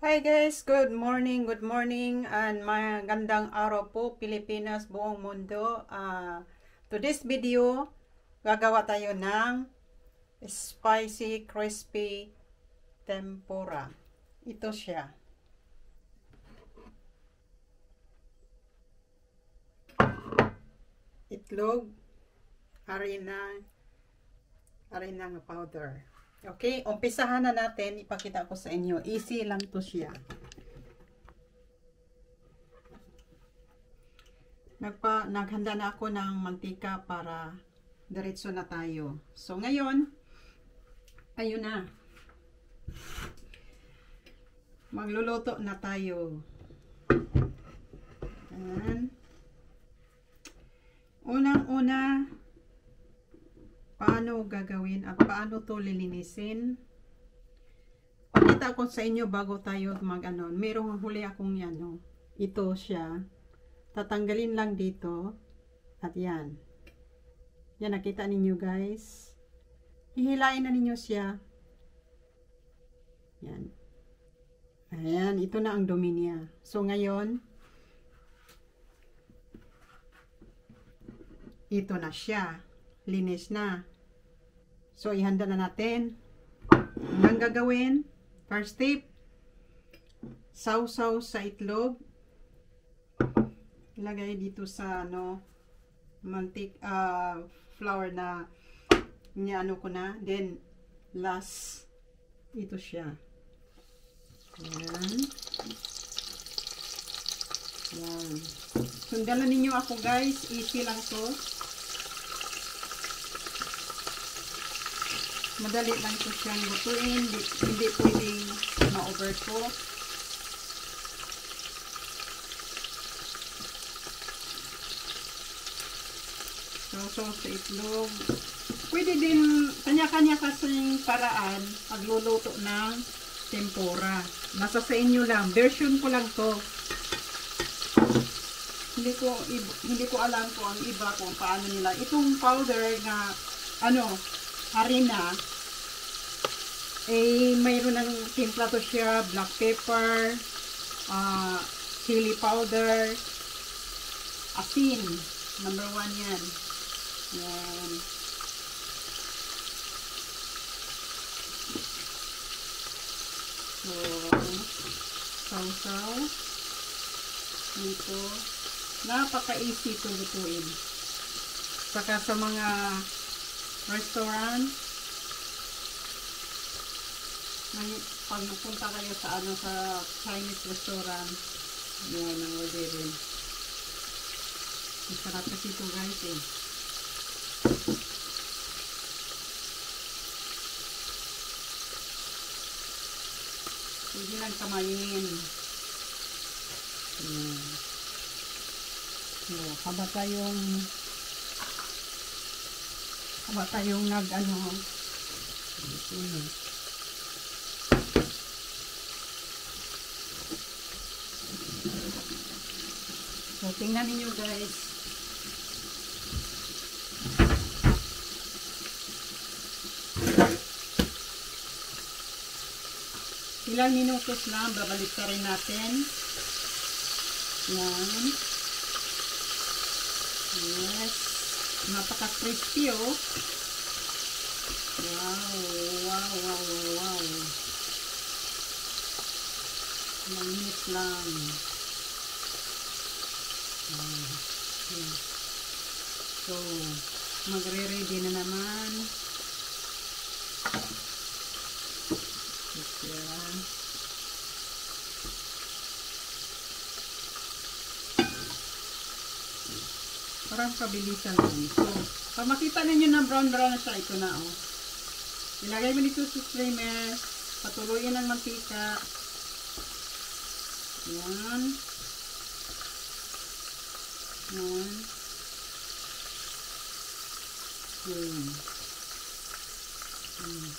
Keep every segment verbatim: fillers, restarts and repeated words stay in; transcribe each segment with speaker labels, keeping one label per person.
Speaker 1: Hi guys, good morning, good morning, and magandang araw po Pilipinas, buong mundo. Uh, to this video, gagawa tayo ng spicy, crispy tempura. Ito siya. Itlog, harina, harina powder. Okay, umpisahan na natin. Ipakita ko sa inyo. Easy lang to siya. Nagpa, naghanda na ako ng mantika para diretso na tayo. So, ngayon, ayun na. Magluluto na tayo. Ayan. Unang-una, paano gagawin at paano to lilinisin. Pakita ko sa inyo bago tayo mag ano. Merong huli akong yan. No? Ito siya. Tatanggalin lang dito. At yan. Yan, nakita ninyo guys. Hihilain na ninyo siya. Yan. Ayan, ito na ang dumi niya. So ngayon, ito na siya. Linis na. So, ihanda na natin. Ang gagawin, first step, sausaw sa itlog. Ilagay dito sa, ano, mantik, uh, flour na, niano ko na. Then, last, ito siya. Ayan. Ayan. Sundalan ninyo ako guys. Easy lang to. Madali lang ito siyang lutuin. Hindi, hindi pwedeng ma-overcook. So, so sa itlog. Pwede din, kanya-kanya kasing paraan pagluluto ng tempura. Nasa sa inyo lang. Version ko lang to. Hindi ko, hindi ko alam kung ang iba kung paano nila. Itong powder na, ano, harina, eh, mayroon ng timpla to siya, black pepper, uh, chili powder, asin, number one yan. Yan. So, sausaw, dito, napaka-easy to lutuin. Saka sa mga restaurant, may, pag napunta kayo sa ano sa Chinese restaurant, yan ang orderin. Masarap kasi ito guys eh. Pwede lang kamayin. Yan. So, haba tayong haba tayong nag ano so tingnan niyo guys, ilang minutos lang, babalik ka rin natin. Yan. Yes. Napaka-crispy oh. Wow, wow, wow, wow, wow. Langit lang. Okay. So, magre-ready na naman. Yan. Parang kabilisan lang. So, pag makita ninyo na brown-brown na siya, ito na oh. Ilagay mo dito sa steamer. Patuloyin ng mantika. Yan. Yan. Yan. Yan.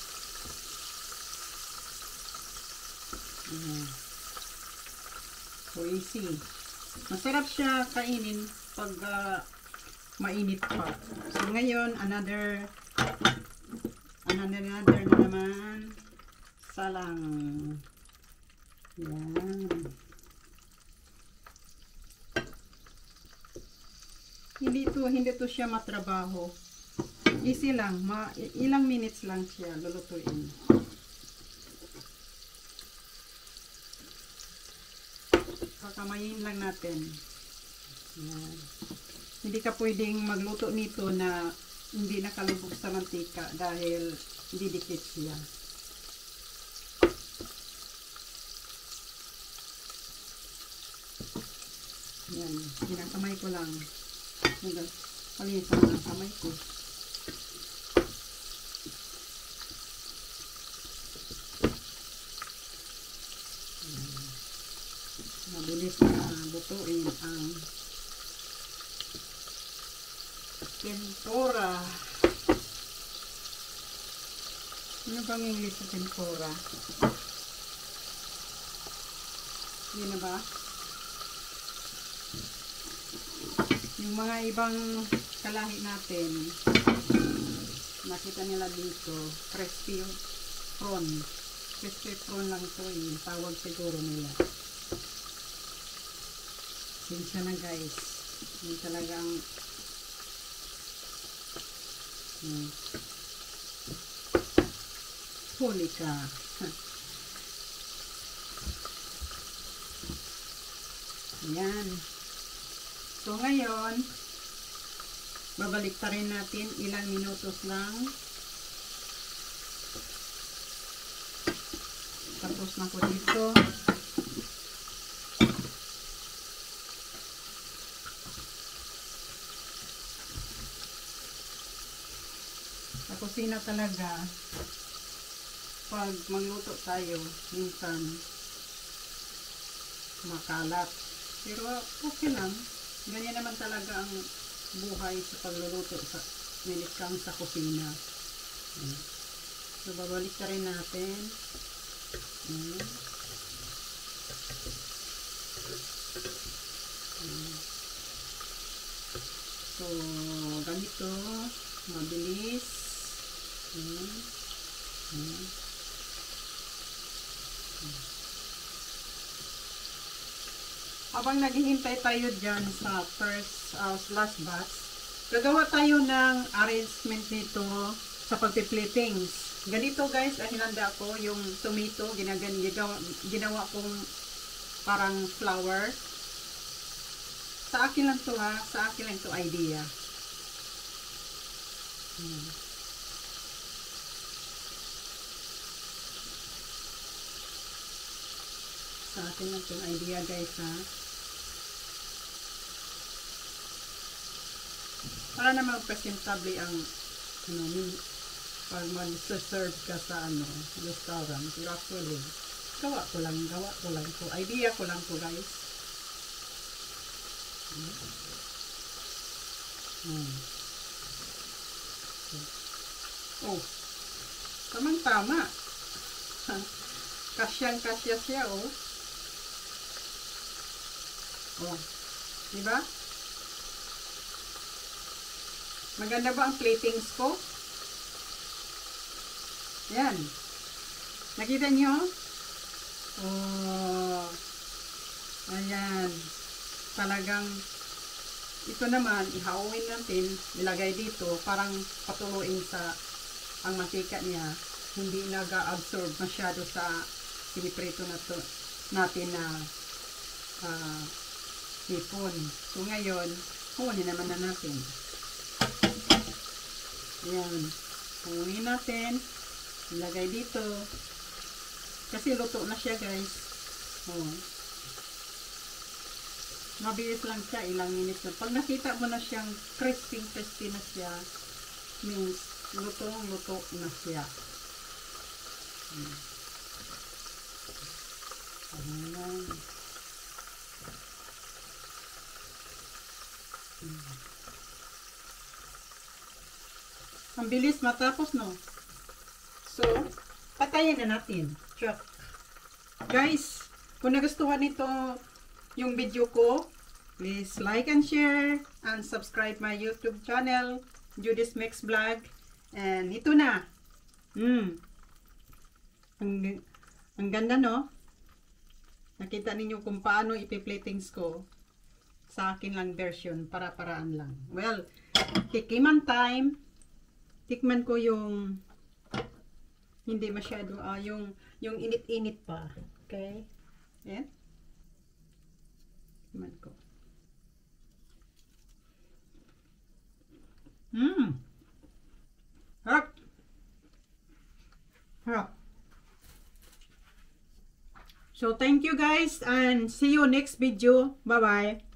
Speaker 1: Yan. So, easy. Masarap siya kainin pag uh, mainit pa. So, ngayon, another another, another na naman salang. Yan. Hindi to, hindi to siya matrabaho. Easy lang. Ma ilang minutes lang siya lulutuin. Kakamayin lang natin. Yan. Hindi ka pwedeng magluto nito na hindi nakalubog sa mantika dahil didikit siya. Yan. Ginakamay ko lang. Palitan ang kamay ko. Mabilis na butuin ang tempura. Ano bang English sa tempura? Yun na ba? Yung mga ibang kalahi natin, nakita nila dito, crispy prawn. Crispy prawn lang ito eh. Tawag siguro nila. Sinsya na guys. Yung talagang hmm. Huli ka. Ayan. So ngayon, babalik ta rin natin ilang minutos lang. Tapos na ko dito. Sa kusina talaga, pag magluto tayo, minsan makalat. Pero okay lang. Ganyan naman talaga ang buhay sa pagluluto sa milikang sa kusina. So, babalik na rin natin. So, ganito. Mabilis. Habang naghihintay tayo dyan sa first, uh, last batch, gagawa tayo ng arrangement nito sa pagpiplattings. Ganito guys, ang hinanda ko, yung tomato, ginagan, ginawa, ginawa kong parang flower. Sa akin lang to ha, sa akin lang to idea. Hmm. Sa akin lang itong idea guys ha. Para na magpresentable ang ano, pag mag-serve ka sa ano, restaurant. Pero actually, gawa ko lang, gawa ko lang to. Idea ko lang to guys. Hmm. Oh, tamang tama. Kasyang kasya siya oh. Oh, diba? Maganda ba ang platings ko? Yan. Nakita nyo? Oh. Ayan. Talagang ito naman, ihauin natin, ilagay dito, parang patuluin sa ang mantika niya, hindi nag-absorb masyado sa piniprito na to, natin na uh, hipon. So ngayon, hunin naman na natin. Ayan. Hunin natin. Ilagay dito. Kasi luto na siya guys. Oh. Mabilis lang siya. Ilang minutes na. Pag nakita mo na siyang crispy crispy na siya, means lutong luto na siya. Hmm. Ayan. Hmm. Ang bilis matapos, no? So, patayin na natin. Chok. Guys, kung nagustuhan nito yung video ko, please like and share and subscribe my YouTube channel, Judy's Mix Vlog. And ito na. Mm. Ang, ang ganda, no? Nakita ninyo kung paano ipi-platings ko. Sa akin lang version, para-paraan lang. Well, tikiman time. Tikman ko yung hindi masyado, ah, yung, yung init-init pa. Okay? Yan. Tikman ko. Mmm! Harap! Harap! So, thank you guys and see you next video. Bye-bye!